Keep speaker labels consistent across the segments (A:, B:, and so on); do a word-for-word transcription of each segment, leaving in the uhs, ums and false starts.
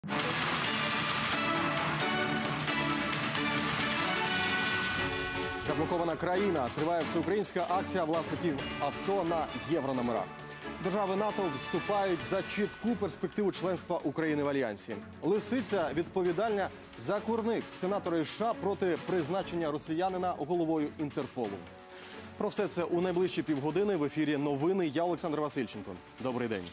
A: Заблокована країна. Триває всеукраїнська акція власників авто на єврономерах. Держави НАТО вступають за чітку перспективу членства України в Альянсі. Лисиця відповідальна за курник. Сенатори США проти призначення росіянина головою Інтерполу. Про все це у найближчі півгодини в ефірі новини. Я Олександр Васильченко. Добрий день.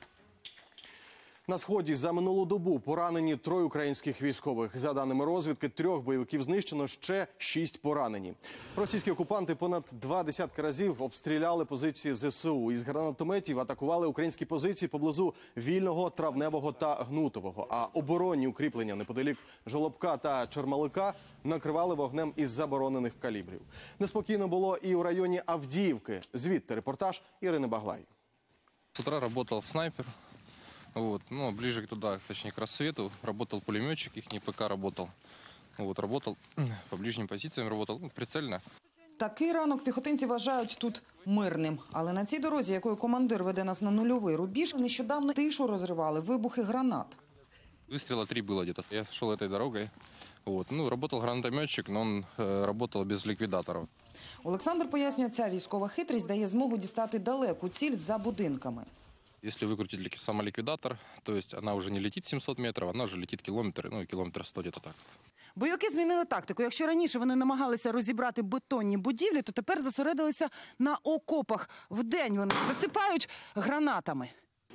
A: На Сході за минулу добу поранені троє українських військових. За даними розвідки, трьох бойовиків знищено, ще шість поранені. Російські окупанти понад два десятки разів обстріляли позиції ЗСУ. Із гранатометів атакували українські позиції поблизу Вільного, Травневого та Гнутового. А оборонні укріплення неподалік Жолобка та Чермалика накривали вогнем із заборонених калібрів. Неспокійно було і у районі Авдіївки. Звідти репортаж Ірини Баглай.
B: С утра работал снайпер. Вот, ну, ближе туда, точнее, к рассвету, работал пулеметчик, их ПК работал. Вот, работал по ближним позициям, работал, ну, прицельно.
C: Такий ранок піхотинці вважають тут мирним. Але на цій дорозі, якою командир веде нас на нульовий рубіж, нещодавно тишу розривали вибухи гранат.
B: Выстрела три было где-то. Я шел этой дорогой. Вот, ну, работал гранатометчик, но он э, работал без ликвидаторов.
C: Олександр пояснює, ця військова хитрість дає змогу дістати далеку ціль за будинками.
B: Если выкрутить самоликвидатор, то есть она уже не летит семьсот метров, она уже летит километр, ну, километр сто где-то так.
C: Бойовики змінили тактику. Якщо раніше вони намагалися розібрати бетонні будівлі, то тепер зосередилися на окопах. Вдень вони засипають гранатами.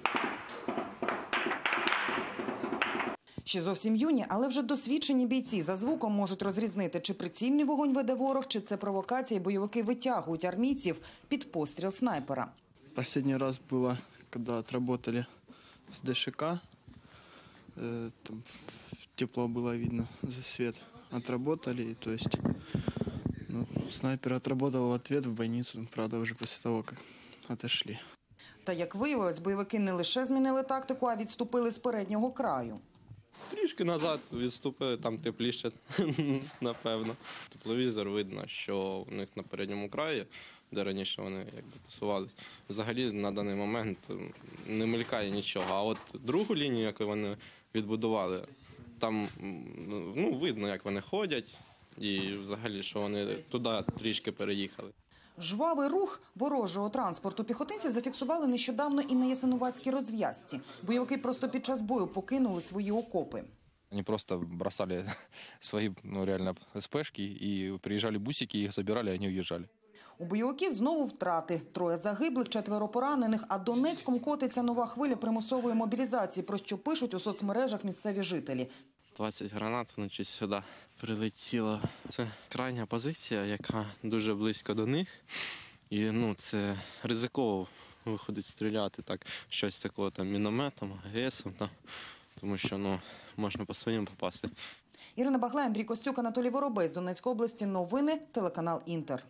C: Ще зовсім юні, але вже досвідчені бійці за звуком можуть розрізнити, чи прицільний вогонь веде ворог, чи це провокація, і бойовики витягують армійців під постріл снайпера.
D: Последний раз было, когда отработали с ДШК, э, там тепло было видно за свет. Отработали, то есть ну, снайпер отработал в ответ в больницу, правда, уже после того, как отошли.
C: Та, як виявилось, бойовики не лише змінили тактику, а відступили з переднього краю.
E: Трішки назад відступили, там тепліше, напевно. Тепловізор видно, що у них на передньому краї, де раніше вони якби посувалися, взагалі на даний момент не мелькає нічого. А от другу лінію, яку вони відбудували, там ну, видно, як вони ходять і взагалі, що вони туди трішки переїхали.
C: Жвавий рух ворожого транспорту піхотинці зафіксували нещодавно і на Ясинуватській розв'язці. Бойовики просто під час бою покинули свої окопи.
B: Они просто бросали свои, ну, реально, СПшки, и приезжали бусики, их забирали, они уезжали.
C: У бойовиків знову втрати. Троє загиблих, четверо поранених, а Донецьком котиться нова хвиля примусової мобілізації, про що пишуть у соцмережах місцеві жителі.
E: двадцять гранат вночі сюди прилетіло. Це крайня позиція, яка дуже близько до них. І ну, це ризиково виходить стріляти так, щось такого там мінометом, АГСом, там, тому що ну, можна по своїм попасти.
C: Ірина Баглай, Андрій Костюк, Анатолій Воробей з Донецької області. Новини, телеканал «Інтер».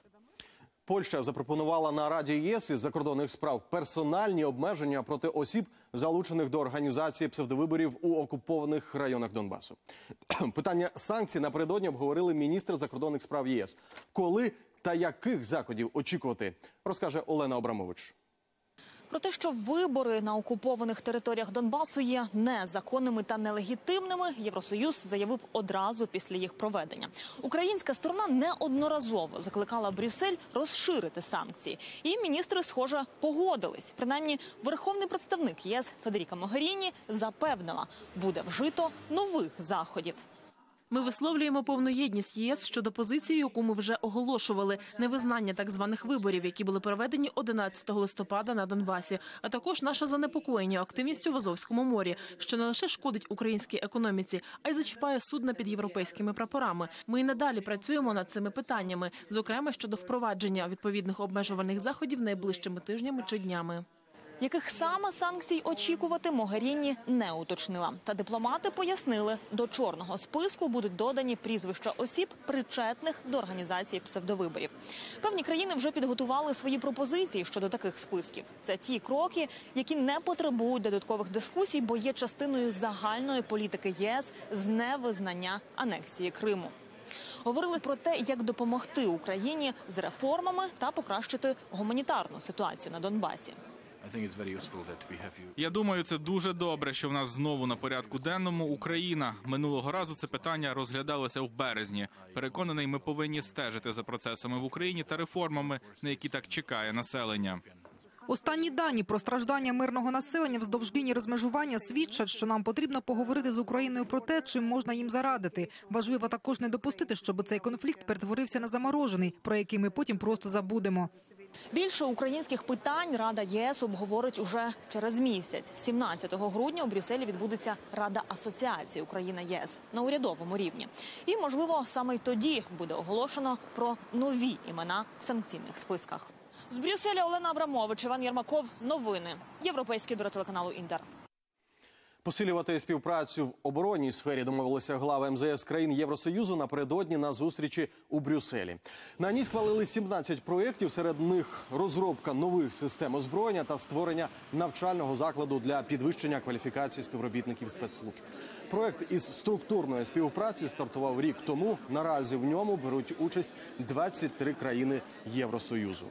A: Польща запропонувала на Раді ЄС із закордонних справ персональні обмеження проти осіб, залучених до організації псевдовиборів у окупованих районах Донбасу. Питання санкцій напередодні обговорили міністри закордонних справ ЄС. Коли та яких заходів очікувати, розкаже Олена Абрамович.
F: Про те, що вибори на окупованих територіях Донбасу є незаконними та нелегітимними, Євросоюз заявив одразу після їх проведення. Українська сторона неодноразово закликала Брюссель розширити санкції. І міністри, схоже, погодились. Принаймні, верховний представник ЄС Федеріка Могеріні запевнила, буде вжито нових заходів.
G: Ми висловлюємо повну єдність ЄС щодо позиції, яку ми вже оголошували – невизнання так званих виборів, які були проведені одинадцятого листопада на Донбасі, а також наше занепокоєння активністю в Азовському морі, що не лише шкодить українській економіці, а й зачіпає судна під європейськими прапорами. Ми і надалі працюємо над цими питаннями, зокрема щодо впровадження відповідних обмежувальних заходів найближчими тижнями чи днями.
F: Яких саме санкцій очікувати, Могеріні не уточнила. Та дипломати пояснили, до чорного списку будуть додані прізвища осіб, причетних до організації псевдовиборів. Певні країни вже підготували свої пропозиції щодо таких списків. Це ті кроки, які не потребують додаткових дискусій, бо є частиною загальної політики ЄС з невизнання анексії Криму. Говорили про те, як допомогти Україні з реформами та покращити гуманітарну ситуацію на Донбасі.
H: Я думаю, це дуже добре, що в нас знову на порядку денному Україна. Минулого разу це питання розглядалося в березні. Переконаний, ми повинні стежити за процесами в Україні та реформами, на які так чекає населення.
I: Останні дані про страждання мирного населення вздовж лінії розмежування свідчать, що нам потрібно поговорити з Україною про те, чим можна їм зарадити. Важливо також не допустити, щоб цей конфлікт перетворився на заморожений, про який ми потім просто забудемо.
F: Більше українських питань Рада ЄС обговорить уже через місяць. сімнадцятого грудня у Брюсселі відбудеться Рада асоціації Україна-ЄС на урядовому рівні. І, можливо, саме й тоді буде оголошено про нові імена в санкційних списках. З Брюсселя Олена Абрамович, Іван Єрмаков. Новини. Європейське бюро телеканалу «Інтер».
A: Посилювати співпрацю в оборонній сфері домовилися глави ем зе ес країн Євросоюзу напередодні на зустрічі у Брюсселі. На ній схвалили сімнадцять проєктів, серед них розробка нових систем озброєння та створення навчального закладу для підвищення кваліфікації співробітників спецслужб. Проєкт із структурної співпраці стартував рік тому. Наразі в ньому беруть участь двадцять три країни Євросоюзу.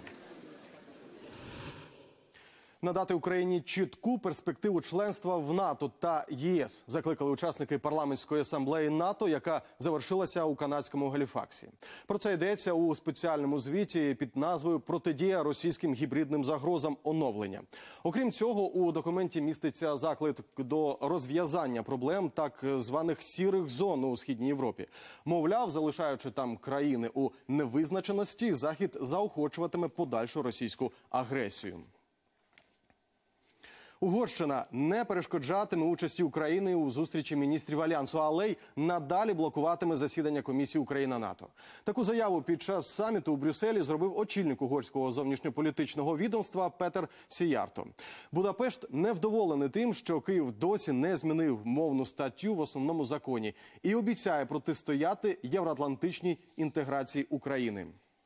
A: Надати Україні чітку перспективу членства в НАТО та ЄС закликали учасники парламентської асамблеї НАТО, яка завершилася у канадському Галіфаксі. Про це йдеться у спеціальному звіті під назвою «Протидія російським гібридним загрозам. Оновлення». Окрім цього, у документі міститься заклик до розв'язання проблем так званих сірих зон у Східній Європі. Мовляв, залишаючи там країни у невизначеності, Захід заохочуватиме подальшу російську агресію. Угорщина не перешкоджатиме участі України у зустрічі міністрів Альянсу, але й надалі блокуватиме засідання комісії Україна-НАТО. Таку заяву під час саміту у Брюсселі зробив очільник угорського зовнішньополітичного відомства Петер Сіярто. Будапешт невдоволений тим, що Київ досі не змінив мовну статтю в основному законі і обіцяє протистояти євроатлантичній інтеграції України.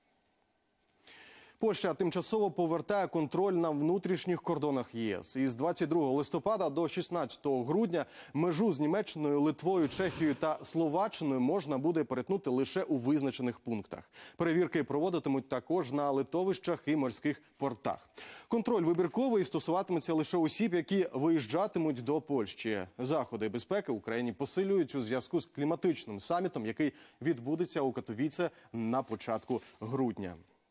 A: Польща тимчасово повертає контроль на внутрішніх кордонах ЄС. Із двадцять другого листопада до шістнадцятого грудня межу з Німеччиною, Литвою, Чехією та Словаччиною можна буде перетнути лише у визначених пунктах. Перевірки проводитимуть також на литовищах і морських портах. Контроль вибірковий стосуватиметься лише осіб, які виїжджатимуть до Польщі. Заходи безпеки в Україні посилюють у зв'язку з кліматичним самітом, який відбудеться у Катовіце на початку грудня.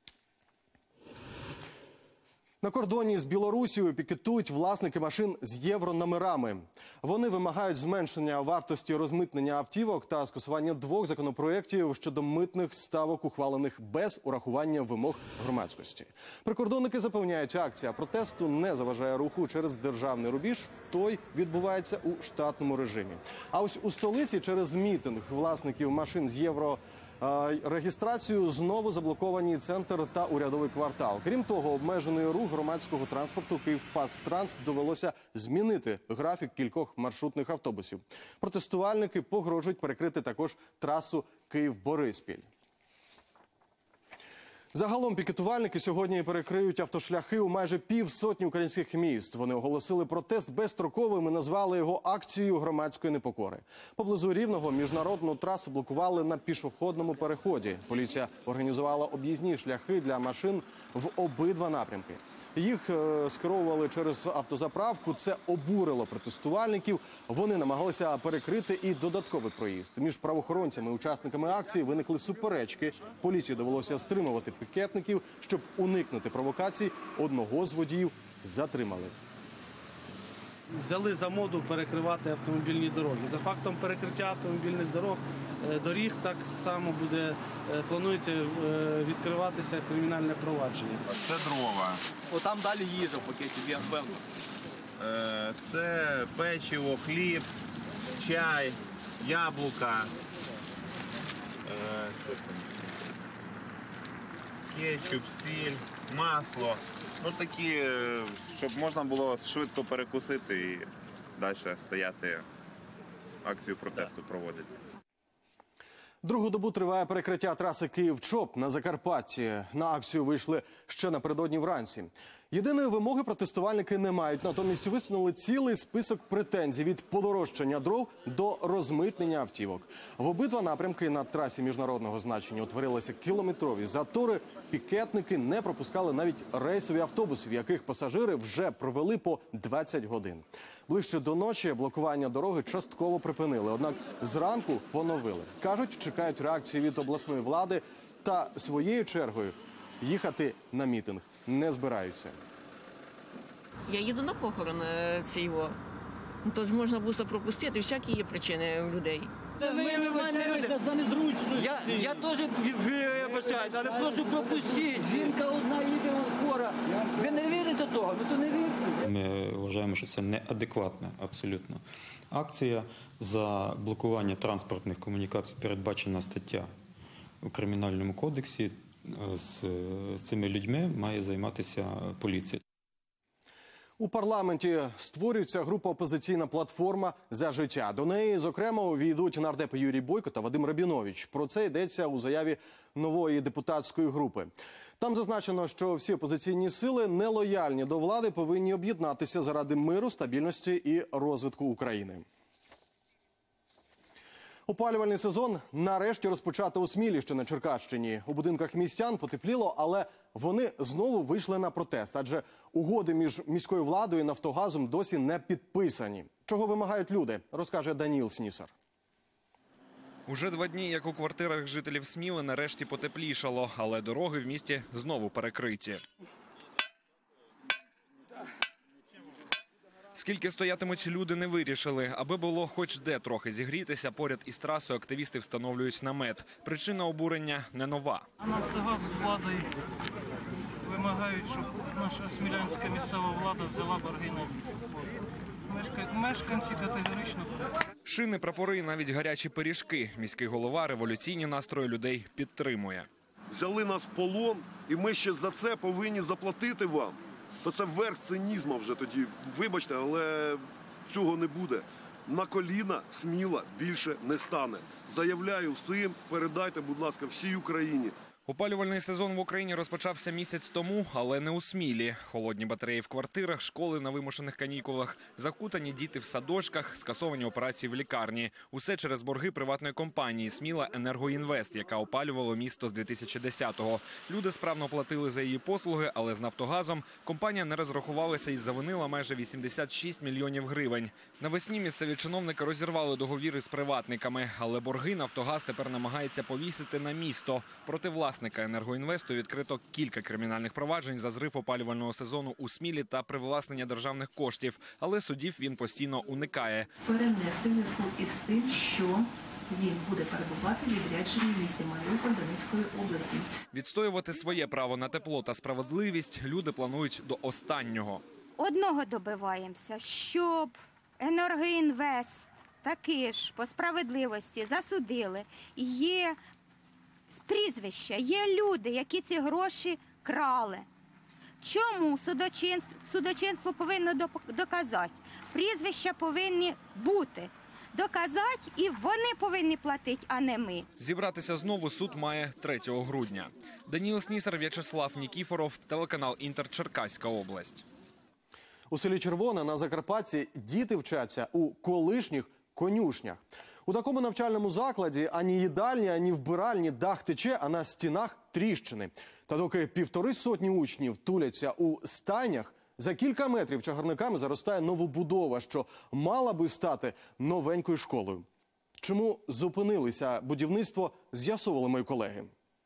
A: На кордоні з Білорусією пікетують власники машин з єврономерами. Вони вимагають зменшення вартості розмитнення автівок та скасування двох законопроєктів щодо митних ставок, ухвалених без урахування вимог громадськості. Прикордонники запевняють, акція протесту не заважає руху через державний рубіж, той відбувається у штатному режимі. А ось у столиці через мітинг власників машин з євро реєстрацію знову заблоковані центр та урядовий квартал. Крім того, обмежений рух громадського транспорту «Київпастранс» довелося змінити графік кількох маршрутних автобусів. Протестувальники погрожують перекрити також трасу Київ-Бориспіль. Загалом пікетувальники сьогодні перекриють автошляхи у майже півсотні українських міст. Вони оголосили протест безстроковим і назвали його акцією громадської непокори. Поблизу Рівного міжнародну трасу блокували на пішохідному переході. Поліція організувала об'їзні шляхи для машин в обидва напрямки. Їх е, скеровували через автозаправку. Це обурило протестувальників. Вони намагалися перекрити і додатковий проїзд. Між правоохоронцями і учасниками акції виникли суперечки. Поліції довелося стримувати пікетників. Щоб уникнути провокацій, одного з водіїв затримали.
J: Взяли за моду перекривати автомобільні дороги. За фактом перекриття автомобільних дорог, доріг так само буде, планується відкриватися кримінальне провадження.
K: Це дрова.
L: Отам далі їжа в пакеті, я певно.
K: Це печиво, хліб, чай, яблука, кетчуп, сіль, масло. Ну такі, щоб можна було швидко перекусити і далі стояти, акцію протесту проводити.
A: Другу добу триває перекриття траси Київ-Чоп на Закарпатті. На акцію вийшли ще напередодні вранці. Єдиної вимоги протестувальники не мають, натомість висунули цілий список претензій від подорожчання дров до розмитнення автівок. В обидва напрямки на трасі міжнародного значення утворилися кілометрові затори. Пікетники не пропускали навіть рейсові автобуси, в яких пасажири вже провели по двадцять годин. Ближче до ночі блокування дороги частково припинили, однак зранку поновили. Кажуть, чекають реакції від обласної влади та своєю чергою їхати на мітинг не збираються.
M: Я їду на похорон цього. Тож можна було пропустити, всякі є причини у людей.
L: Та ми вибачаємося за незручність. Я, я теж вибачаю, але прошу пропустіть. Жінка одна їде хвора. Ви не вірите того? Ну то не вірте.
N: Ми вважаємо, що це неадекватна абсолютно акція. За блокування транспортних комунікацій передбачена стаття у Кримінальному кодексі. З цими людьми має займатися поліція.
A: У парламенті створюється група «Опозиційна платформа за життя». До неї, зокрема, увійдуть нардепи Юрій Бойко та Вадим Рабінович. Про це йдеться у заяві нової депутатської групи. Там зазначено, що всі опозиційні сили, нелояльні до влади, повинні об'єднатися заради миру, стабільності і розвитку України. Опалювальний сезон нарешті розпочато у Смілі, що на Черкащині. У будинках містян потепліло, але вони знову вийшли на протест. Адже угоди між міською владою і «Нафтогазом» досі не підписані. Чого вимагають люди, розкаже Даніл Снісар.
O: Уже два дні, як у квартирах жителів Сміли, нарешті потеплішало, але дороги в місті знову перекриті. Скільки стоятимуть, люди не вирішили. Аби було хоч де трохи зігрітися, поряд із трасою активісти встановлюють намет. Причина обурення не нова.
P: А «Нафтогаз» з владою вимагають, щоб наша смілянська місцева влада взяла борги на місце. Мешканці категорично проти.
O: Шини, прапори, навіть гарячі пиріжки. Міський голова революційні настрої людей підтримує.
Q: Взяли нас в полон, і ми ще за це повинні заплатити вам. То це верх цинізму вже тоді. Вибачте, але цього не буде. На коліна Сміла більше не стане. Заявляю всім, передайте, будь ласка, всій Україні.
O: Опалювальний сезон в Україні розпочався місяць тому, але не у Смілі. Холодні батареї в квартирах, школи на вимушених канікулах, закутані діти в садочках, скасовані операції в лікарні. Усе через борги приватної компанії «Сміла Енергоінвест», яка опалювала місто з дві тисячі десятого. Люди справно платили за її послуги, але з «Нафтогазом» компанія не розрахувалася і завинила майже вісімдесят шість мільйонів гривень. Навесні місцеві чиновники розірвали договіри з приватниками, але борги «Нафтогаз» тепер намагається повісити на місто. Проти власника «Енергоінвесту» відкрито кілька кримінальних проваджень за зрив опалювального сезону у Смілі та привласнення державних коштів. Але судів він постійно уникає.
R: Перенести в зв'язку із тим, що він буде перебувати в відрядженні в місті Маріуполь Донецької області.
O: Відстоювати своє право на тепло та справедливість люди планують до останнього.
S: Одного добиваємося, щоб «Енергоінвест» таки ж по справедливості засудили. Є прізвища, є люди, які ці гроші крали. Чому судочинство, судочинство повинно доказати? Прізвища повинні бути. Доказати, і вони повинні платити, а не ми.
O: Зібратися знову суд має третього грудня. Даніл Снісар, В'ячеслав Нікіфоров, телеканал «Інтер», Черкаська область.
A: У селі Червоне на Закарпатті діти вчаться у колишніх конюшнях. У такому навчальному закладі ані їдальні, ані вбиральні дах тече, а на стінах тріщини. Та доки півтори сотні учнів туляться у стайнях, за кілька метрів чагарниками заростає новобудова, що мала би стати новенькою школою. Чому зупинилися будівництво, з'ясовували мої колеги.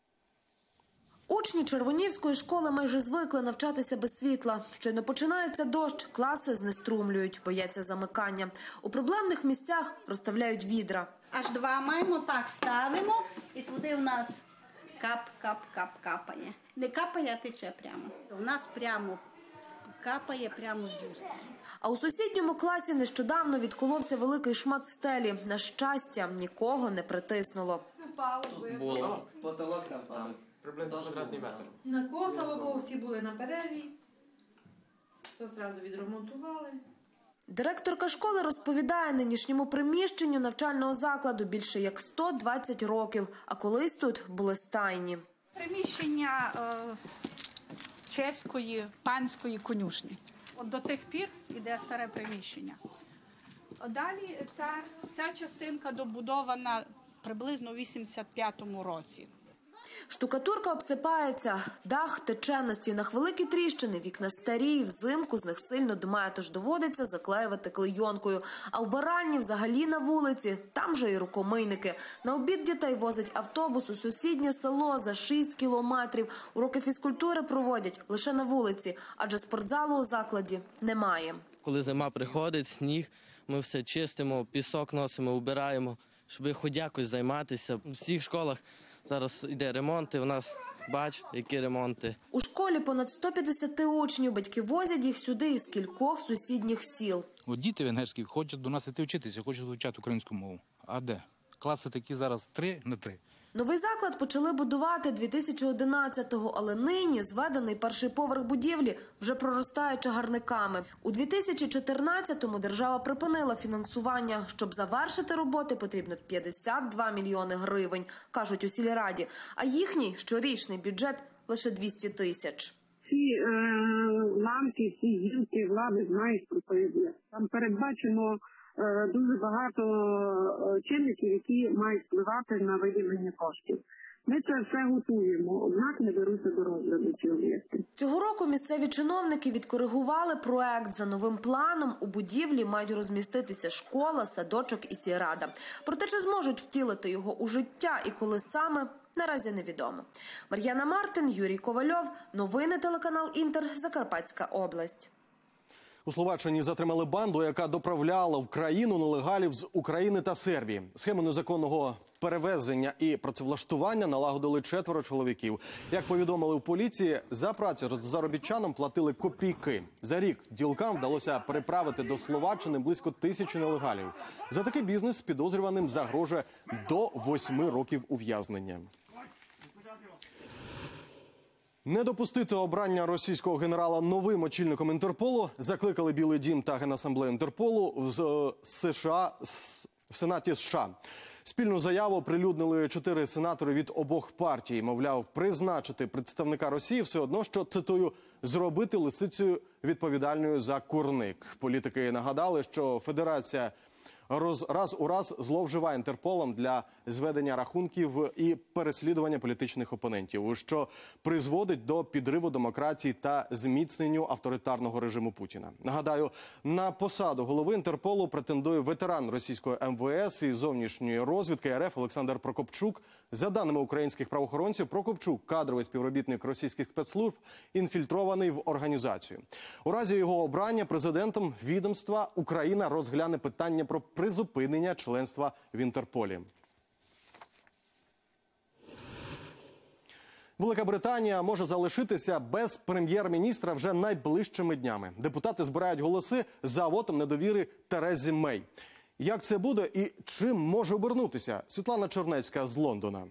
T: Учні Червонівської школи майже звикли навчатися без світла. Щойно починається дощ, класи знеструмлюють, бояться замикання. У проблемних місцях розставляють відра.
U: Аж два маємо, так ставимо, і туди в нас кап-кап-кап капає. Не капає, а тече прямо. У нас прямо капає прямо з люстри.
T: А у сусідньому класі нещодавно відколовся великий шмат стелі. На щастя, нікого не притиснуло.
L: Було. Потолок там. Приблизно квадратний метр.
V: На кого, слава Богу, всі були на перерві, то зразу відремонтували.
T: Директорка школи розповідає, нинішньому приміщенню навчального закладу більше як сто двадцять років, а колись тут були стайні.
U: Приміщення е, чеської, панської конюшні. От до тих пір іде старе приміщення. Далі ця, ця частинка добудована приблизно у вісімдесят п'ятому році.
T: Штукатурка обсипається, дах тече, на стінах великі тріщини, вікна старі, взимку з них сильно дмає, тож доводиться заклеювати клейонкою. А вбиральні взагалі на вулиці, там же і рукомийники. На обід дітей возить автобус у сусіднє село за шість кілометрів. Уроки фізкультури проводять лише на вулиці, адже спортзалу у закладі немає.
D: Коли зима приходить, сніг, ми все чистимо, пісок носимо, убираємо, щоб хоч якось займатися. У всіх школах зараз йде ремонти, у нас, бачите, які ремонти.
T: У школі понад сто п'ятдесят учнів, батьки возять їх сюди із кількох сусідніх сіл.
V: От діти венгерські хочуть до нас іти вчитися, хочуть вивчати українську мову. А де? Класи такі зараз три на три.
T: Новий заклад почали будувати дві тисячі одинадцятого, але нині зведений перший поверх будівлі вже проростає чагарниками. У дві тисячі чотирнадцятому держава припинила фінансування. Щоб завершити роботи, потрібно п'ятдесят два мільйони гривень, кажуть у сільраді. А їхній щорічний бюджет – лише двісті тисяч.
W: Ці е, ланки, ці гілки влади знають про це. Там передбачено дуже багато чинників, які мають впливати на виділення коштів. Ми це все готуємо, однак не беруться до розгляду ці об'єкти.
T: Цього року місцеві чиновники відкоригували проект. За новим планом у будівлі мають розміститися школа, садочок і сільрада. Проте чи зможуть втілити його у життя і коли саме, наразі невідомо. Мар'яна Мартин, Юрій Ковальов. Новини телеканал Інтер. Закарпатська область.
A: У Словаччині затримали банду, яка доправляла в країну нелегалів з України та Сербії. Схему незаконного перевезення і працевлаштування налагодили четверо чоловіків. Як повідомили в поліції, за працю заробітчанам платили копійки. За рік ділкам вдалося переправити до Словаччини близько тисячі нелегалів. За такий бізнес підозрюваним загрожує до восьми років ув'язнення. Не допустити обрання російського генерала новим очільником Інтерполу закликали Білий дім та Генасамблею Інтерполу в США, в Сенаті США. Спільну заяву оприлюднили чотири сенатори від обох партій. Мовляв, призначити представника Росії все одно, що, цитую, зробити Лисицею відповідальною за курник. Політики нагадали, що Федерація Роз, раз у раз зловживає Інтерполом для зведення рахунків і переслідування політичних опонентів, що призводить до підриву демократії та зміцненню авторитарного режиму Путіна. Нагадаю, на посаду голови Інтерполу претендує ветеран російської ем ве ес і зовнішньої розвідки ер еф Олександр Прокопчук. За даними українських правоохоронців, Прокопчук – кадровий співробітник російських спецслужб, інфільтрований в організацію. У разі його обрання президентом відомства Україна розгляне питання про призупинення членства в Інтерполі. Велика Британія може залишитися без прем'єр-міністра вже найближчими днями. Депутати збирають голоси за вотом недовіри Терезі Мей. Як це буде і чим може обернутися? Світлана Чернецька з Лондона.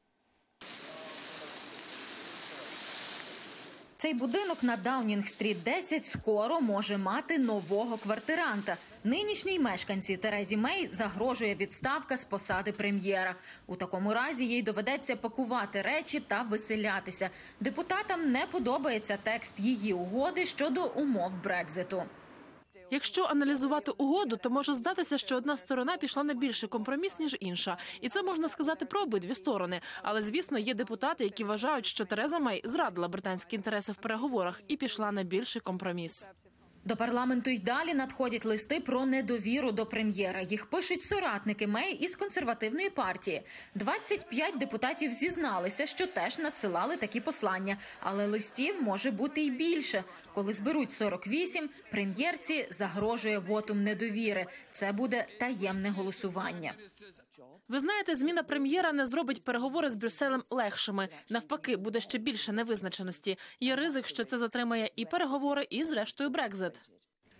X: Цей будинок на Даунінг-стріт десять скоро може мати нового квартиранта. Нинішній мешканці Терезі Мей загрожує відставка з посади прем'єра. У такому разі їй доведеться пакувати речі та виселятися. Депутатам не подобається текст її угоди щодо умов Брекзиту.
G: Якщо аналізувати угоду, то може здатися, що одна сторона пішла на більший компроміс, ніж інша. І це можна сказати про обидві сторони. Але, звісно, є депутати, які вважають, що Тереза Мей зрадила британські інтереси в переговорах і пішла на більший компроміс.
X: До парламенту й далі надходять листи про недовіру до прем'єра. Їх пишуть соратники Мей із консервативної партії. двадцять п'ять депутатів зізналися, що теж надсилали такі послання. Але листів може бути й більше. Коли зберуть сорок вісім, прем'єрці загрожує вотум недовіри. Це буде таємне голосування.
G: Ви знаєте, зміна прем'єра не зробить переговори з Брюсселем легшими. Навпаки, буде ще більше невизначеності. Є ризик, що це затримає і переговори, і, зрештою, Брекзит.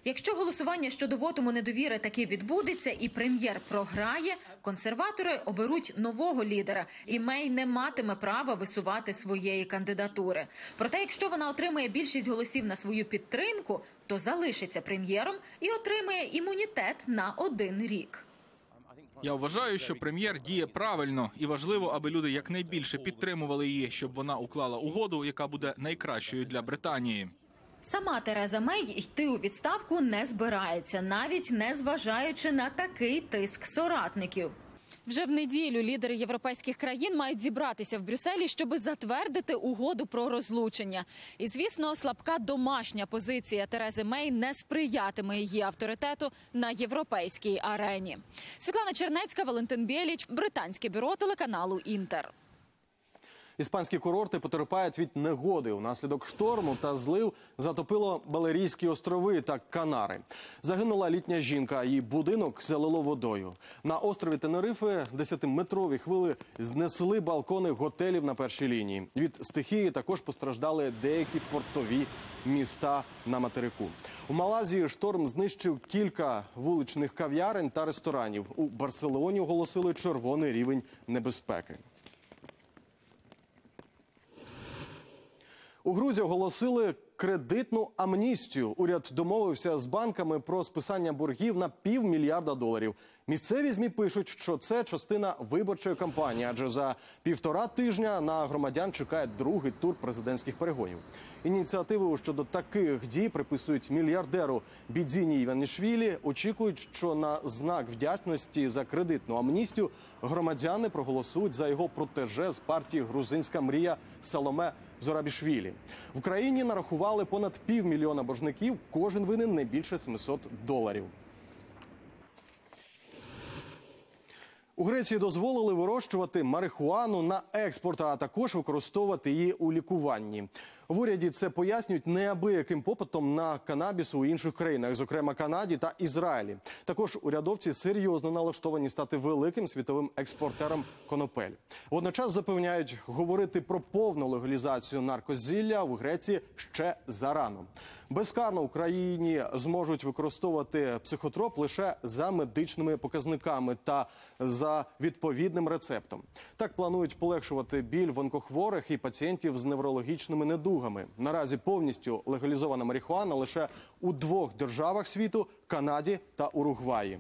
X: Якщо голосування щодо вотуму недовіри таки відбудеться і прем'єр програє, консерватори оберуть нового лідера, і Мей не матиме права висувати своєї кандидатури. Проте, якщо вона отримає більшість голосів на свою підтримку, то залишиться прем'єром і отримає імунітет на один рік.
B: Я вважаю, що прем'єр діє правильно, і важливо, аби люди якнайбільше підтримували її, щоб вона уклала угоду, яка буде найкращою для Британії.
X: Сама Тереза Мей йти у відставку не збирається, навіть не зважаючи на такий тиск соратників.
C: Вже в неділю лідери європейських країн мають зібратися в Брюсселі, щоб затвердити угоду про розлучення. І, звісно, слабка домашня позиція Терези Мей не сприятиме її авторитету на європейській арені. Світлана Чернецька, Валентин Бєліч, британське бюро телеканалу «Інтер».
A: Іспанські курорти потерпають від негоди. Унаслідок шторму та злив затопило Балерійські острови та Канари. Загинула літня жінка, її будинок залило водою. На острові Тенерифе десятиметрові хвили знесли балкони готелів на першій лінії. Від стихії також постраждали деякі портові міста на материку. У Малайзії шторм знищив кілька вуличних кав'ярень та ресторанів. У Барселоні оголосили червоний рівень небезпеки. У Грузії оголосили кредитну амністію. Уряд домовився з банками про списання боргів на півмільярда доларів. Місцеві ЗМІ пишуть, що це частина виборчої кампанії, адже за півтора тижня на громадян чекає другий тур президентських перегонів. Ініціативу щодо таких дій приписують мільярдеру Бідзіні Іванішвілі. Очікують, що на знак вдячності за кредитну амністію громадяни проголосують за його протеже з партії «Грузинська мрія» Саломе Зорабішвілі. В країні нарахували понад півмільйона боржників, кожен винен не більше сімсот доларів. У Греції дозволили вирощувати марихуану на експорт, а також використовувати її у лікуванні. В уряді це пояснюють неабияким попитом на канабіс у інших країнах, зокрема Канаді та Ізраїлі. Також урядовці серйозно налаштовані стати великим світовим експортером конопель. Водночас запевняють, говорити про повну легалізацію наркозілля в Греції ще зарано. Безкарно в країні зможуть використовувати психотроп лише за медичними показниками та за відповідним рецептом. Так планують полегшувати біль в онкохворих і пацієнтів з неврологічними недугами. Наразі повністю легалізована марихуана лише у двох державах світу – Канаді та Уругваї.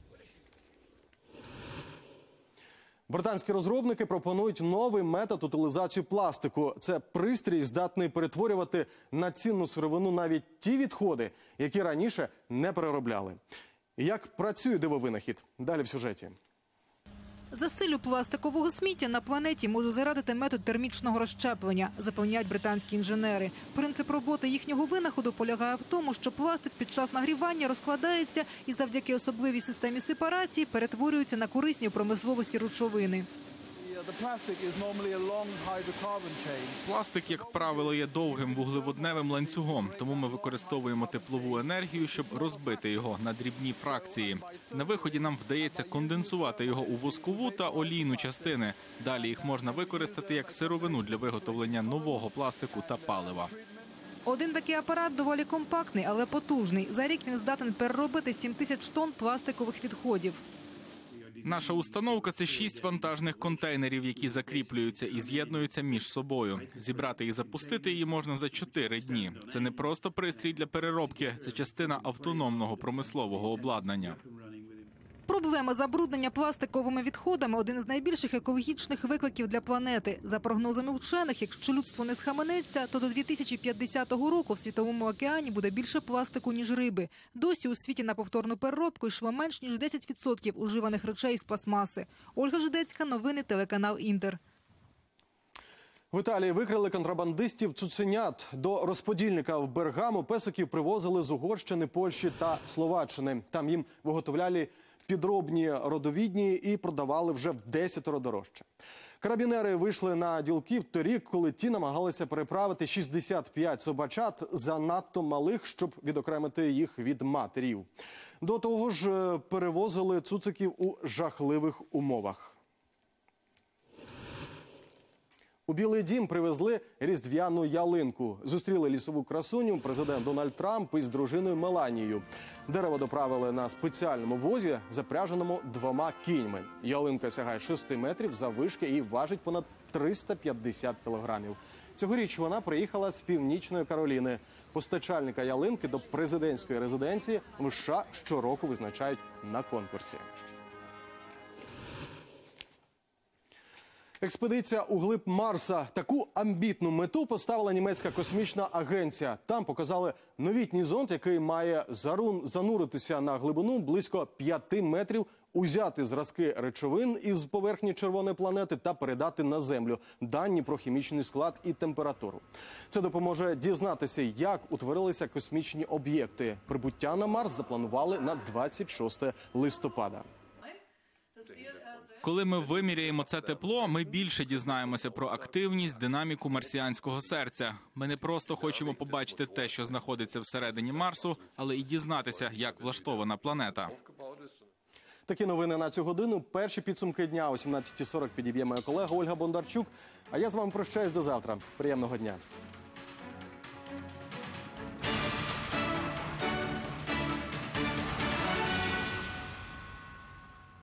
A: Британські розробники пропонують новий метод утилізації пластику. Це пристрій, здатний перетворювати на цінну сировину навіть ті відходи, які раніше не переробляли. Як працює дивовинахід? Далі в сюжеті.
I: Засилю пластикового сміття на планеті може зарадити метод термічного розщеплення, запевняють британські інженери. Принцип роботи їхнього винаходу полягає в тому, що пластик під час нагрівання розкладається і завдяки особливій системі сепарації перетворюється на корисні в промисловості речовини.
B: Пластик, як правило, є довгим вуглеводневим ланцюгом, тому ми використовуємо теплову енергію, щоб розбити його на дрібні фракції. На виході нам вдається конденсувати його у воскову та олійну частини. Далі їх можна використати як сировину для виготовлення нового пластику та палива.
I: Один такий апарат доволі компактний, але потужний. За рік він здатен переробити сім тисяч тонн пластикових відходів.
B: Наша установка – це шість вантажних контейнерів, які закріплюються і з'єднуються між собою. Зібрати і запустити її можна за чотири дні. Це не просто пристрій для переробки, це частина автономного промислового обладнання.
I: Проблема забруднення пластиковими відходами – один з найбільших екологічних викликів для планети. За прогнозами вчених, якщо людство не схаменеться, то до дві тисячі п'ятдесятого року в Світовому океані буде більше пластику, ніж риби. Досі у світі на повторну переробку йшло менш ніж десять відсотків уживаних речей з пластмаси. Ольга Жидецька, новини, телеканал «Інтер».
A: В Італії викрили контрабандистів цуценят. До розподільника в Бергамо песиків привозили з Угорщини, Польщі та Словаччини. Там їм виготовляли підробні родовідні і продавали вже в десятеро дорожче. Карабінери вийшли на ділків торік, коли ті намагалися переправити шістдесят п'ять собачат занадто малих, щоб відокремити їх від матерів. До того ж, перевозили цуциків у жахливих умовах. У Білий дім привезли різдвяну ялинку. Зустріли лісову красуню президент Дональд Трамп із дружиною Меланією. Дерево доправили на спеціальному возі, запряженому двома кіньми. Ялинка сягає шести метрів заввишки і важить понад триста п'ятдесят кілограмів. Цьогоріч вона приїхала з Північної Кароліни. Постачальника ялинки до президентської резиденції в США щороку визначають на конкурсі. Експедиція у глиб Марса. Таку амбітну мету поставила німецька космічна агенція. Там показали новітній зонд, який має зануритися на глибину близько п'яти метрів, узяти зразки речовин із поверхні червоної планети та передати на Землю дані про хімічний склад і температуру. Це допоможе дізнатися, як утворилися космічні об'єкти. Прибуття на Марс запланували на двадцять шосте листопада.
B: Коли ми виміряємо це тепло, ми більше дізнаємося про активність, динаміку марсіанського серця. Ми не просто хочемо побачити те, що знаходиться всередині Марсу, але і дізнатися, як влаштована планета.
A: Такі новини на цю годину. Перші підсумки дня о сімнадцятій сорок підіб'є моя колега Ольга Бондарчук. А я з вами прощаюсь до завтра. Приємного дня.